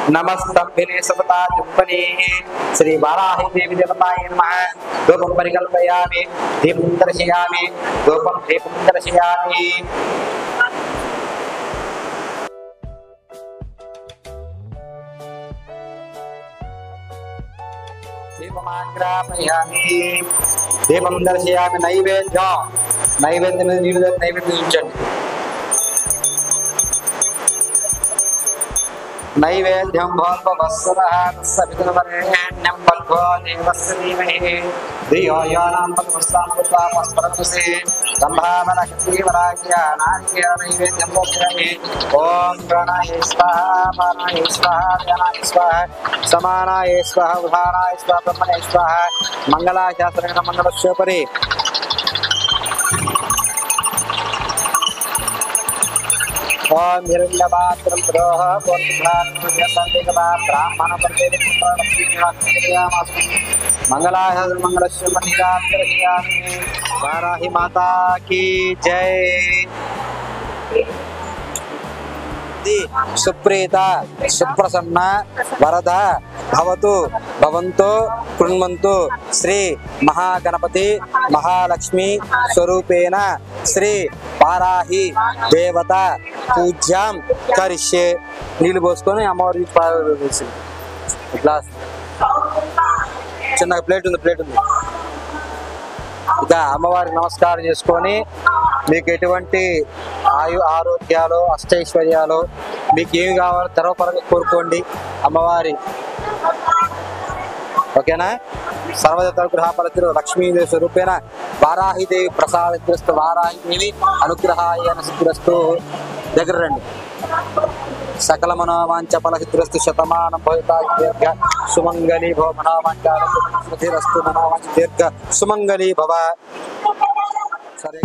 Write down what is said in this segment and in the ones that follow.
नमस्तंभिने सतता जुम्पने श्री वाराहि देवी देवताय नमः। धूपं परिकल्पयामि, दीपं दर्शयामि, धूपं दीपं दर्शयामि। दीपमाग्रापयामि, दीपं दर्शयामि। नैवेद्यं नैवेद्यं नैवेद्यं भोल्पवस्सरः तस्सवितुर्वरेण्यं भर्गो देवस्य धीमहि धियो यो नः प्रचोदयात्। संभावनकटीवराज्ञा नारिकेल नैवेद्यं दर्शयामि। ॐ प्राणाय स्वाहा, पानाय स्वाहा, ध्यानाय स्वाहा, समानाय स्वाहा, उदानाय स्वाहा, ब्रह्मणे स्वाहा। मंगलाशास्त्रेण मंगलस्योपरि ओम हिरण्यपात्रं प्रदोह मंगलाशास्त्र मंगलस्य मनिरात्रियामि। वाराहि माता की जय। सुप्रीत सुप्रसन्न वरद भवतु भवन्तु कृण्वन्तु श्री महागणपति महालक्ष्मी स्वरूपेण श्री वाराहि देवता पूज्यां करिष्ये। नीళ్ళు పోసుకొని అమ్మవారికి గ్లాస్ చిన్న ప్లేట్ ఉంది ఇక అమ్మవారికి నమస్కారం చేసుకొని మీకు ఎటువంటి ఆరోగ్యాలు అష్టైశ్వర్యాలు మీకు ఏమి కావాలో తెరవపరంగా కోరుకోండి అమ్మవారి ఓకేనా। సర్వదత్త అనుగ్రహ ఫలతిరు లక్ష్మీదేవి స్వరూపేణ వారాహిదేవి ప్రసాదగ్రస్తు వారాహిదేవి అనుగ్రహాయ సిద్ధిరస్తు। దగ్గర రండి। సకల మనోవాంఛ ఫలసిద్ధిరస్తు శతమానం భవితాదీర్ఘ సుమంగళి భవ మనోవాంఛ మనోవాంఛ దీర్ఘ సుమంగళి భవ। సరే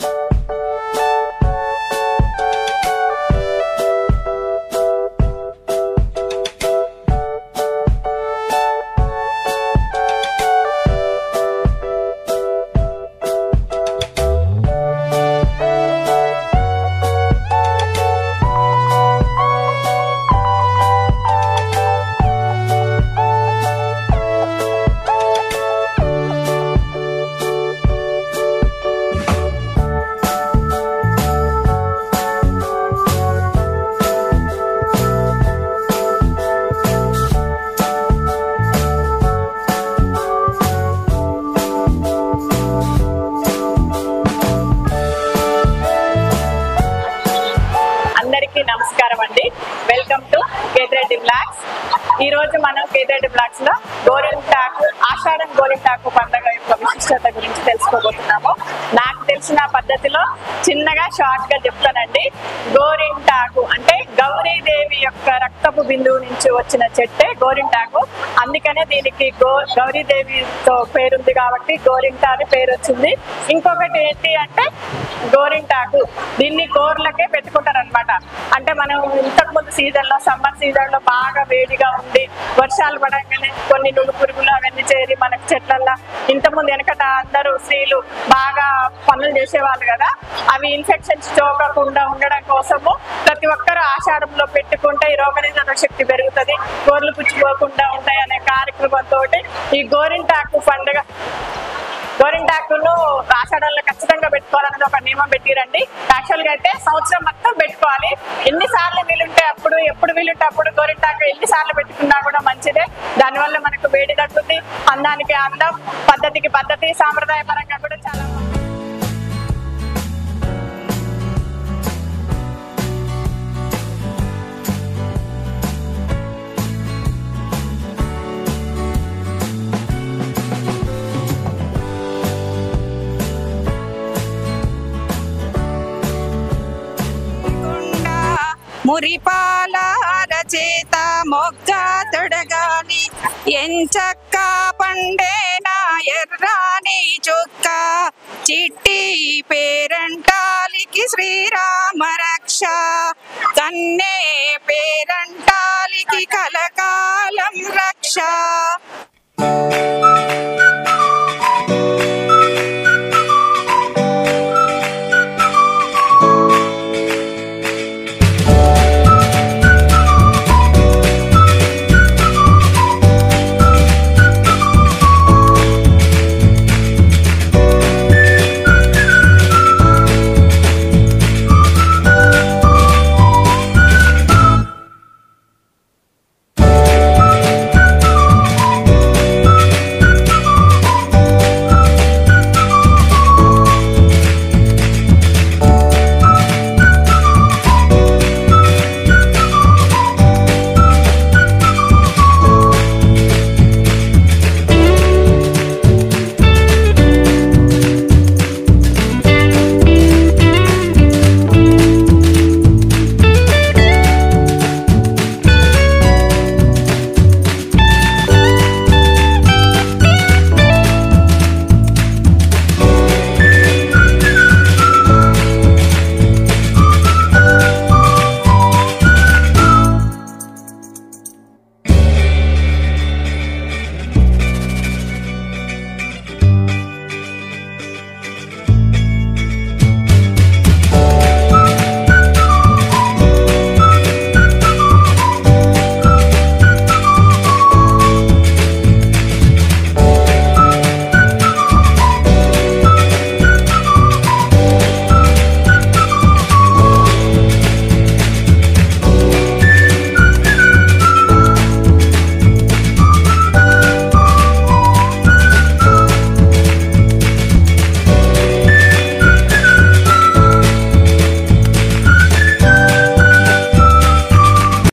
నమస్కారం అండి। Welcome to Kethireddy blogs. ఈ రోజు మనం కేతిరెడ్డి బ్లాగ్స్ లో గోరింటాకు ఆషాఢం గోరింటాకు పండుగ యొక్క విశిష్టత గురించి తెలుసుకోబోతున్నాము। నాకు తెలిసిన పద్ధతిలో చిన్నగా షార్ట్ గా చెప్తానండి। గోరింటాకు అంటే గౌరీదేవి యొక్క రక్తపు బిందువు నుంచి వచ్చిన చెట్టే గోరింటాకు। అందుకనే దీనికి గౌరీదేవితో పేరుంది కాబట్టి గోరింటా అని పేరు వచ్చింది। ఇంకొకటి ఏంటి అంటే గోరింటాకు దీన్ని గోర్లకే పెట్టుకుంటారు అనమాట। అంటే మనం ఇంతకు ముందు సీజన్ లో సమ్మర్ సీజన్ లో బాగా వేడిగా ఉండి వర్షాలు పడంగానే కొన్ని నులు పురుగులు అవన్నీ చేరి మనకు చెట్లల్లో ఇంతకుముందు వెనకట అందరూ స్త్రీలు బాగా పనులు చేసేవాళ్ళు కదా, అవి ఇన్ఫెక్షన్స్ సోకకుండా ఉండడం కోసము ప్రతి ఒక్కరు ఆషాఢంలో పెట్టుకుంటే ఈ రోగనిరోధక శక్తి పెరుగుతుంది, గోర్లు పుచ్చిపోకుండా ఉంటాయి అనే కార్యక్రమంతో ఈ గోరింటాకును ఆషాఢంలో ఖచ్చితంగా పెట్టుకోవాలనేది ఒక నియమం పెట్టిరండి। యాక్చువల్ గా అయితే సంవత్సరం మొత్తం పెట్టుకోవాలి। ఎన్నిసార్లు వీలుంటే అప్పుడు, ఎప్పుడు వీలుంటే అప్పుడు గోరింటాకు ఎన్నిసార్లు పెట్టుకున్నా కూడా మంచిదే। దానివల్ల మనకు వేడి తగ్గుతుంది, అందానికి అందం, పద్ధతికి పద్ధతి, సాంప్రదాయ పరంగా కూడా చాలా మురిపాల రచేత మొగ్గ తొడగాలి ఎంచక్క పండేనా ఎర్రాని చుక్క చిట్టి పేరంటాలికి శ్రీరామ రక్ష కన్నే పేరంటాలికి కలకాలం రక్ష।